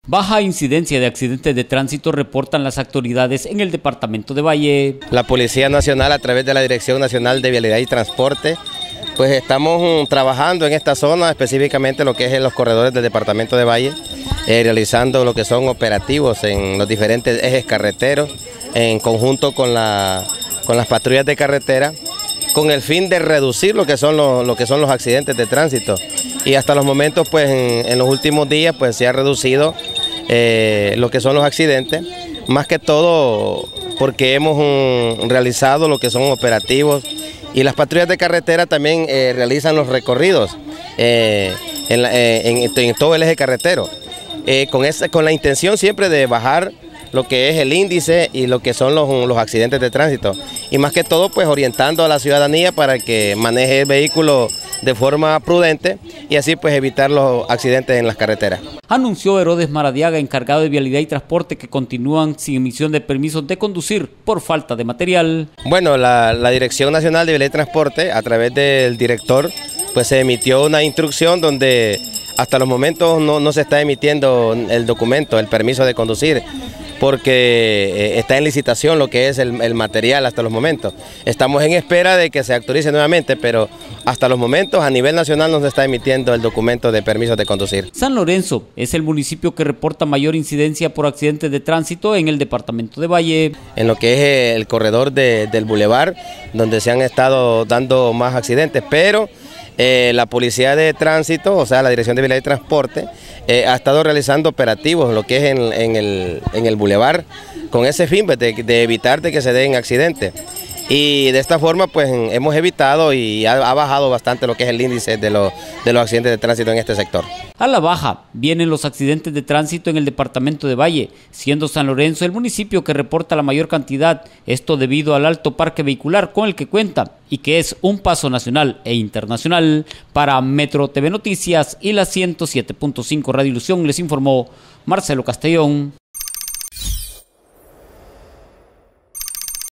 Baja incidencia de accidentes de tránsito reportan las autoridades en el departamento de Valle. La Policía Nacional, a través de la Dirección Nacional de Vialidad y Transporte, pues estamos trabajando en esta zona, específicamente lo que es en los corredores del departamento de Valle, realizando lo que son operativos en los diferentes ejes carreteros, en conjunto con las patrullas de carretera, con el fin de reducir lo que son los accidentes de tránsito. Y hasta los momentos, pues en los últimos días, pues se ha reducido lo que son los accidentes, más que todo porque hemos realizado lo que son operativos y las patrullas de carretera también realizan los recorridos en todo el eje carretero, con la intención siempre de bajar lo que es el índice y lo que son los accidentes de tránsito, y más que todo pues orientando a la ciudadanía para que maneje el vehículo de forma prudente y así pues evitar los accidentes en las carreteras. Anunció Herodes Maradiaga, encargado de Vialidad y Transporte, que continúan sin emisión de permisos de conducir por falta de material. Bueno, la Dirección Nacional de Vialidad y Transporte, a través del director, pues se emitió una instrucción donde hasta los momentos no se está emitiendo el documento, el permiso de conducir, porque está en licitación lo que es el material hasta los momentos. Estamos en espera de que se actualice nuevamente, pero hasta los momentos a nivel nacional no se está emitiendo el documento de permiso de conducir. San Lorenzo es el municipio que reporta mayor incidencia por accidentes de tránsito en el departamento de Valle. En lo que es el corredor del Boulevard, donde se han estado dando más accidentes, pero la Policía de Tránsito, o sea, la Dirección de Vialidad y Transporte, ha estado realizando operativos, lo que es en el Boulevard, con ese fin de evitar de que se den accidentes. Y de esta forma pues hemos evitado y ha bajado bastante lo que es el índice de los accidentes de tránsito en este sector. A la baja vienen los accidentes de tránsito en el departamento de Valle, siendo San Lorenzo el municipio que reporta la mayor cantidad, esto debido al alto parque vehicular con el que cuenta y que es un paso nacional e internacional. Para Metro TV Noticias y la 107.5 Radio Ilusión les informó Marcelo Castellón.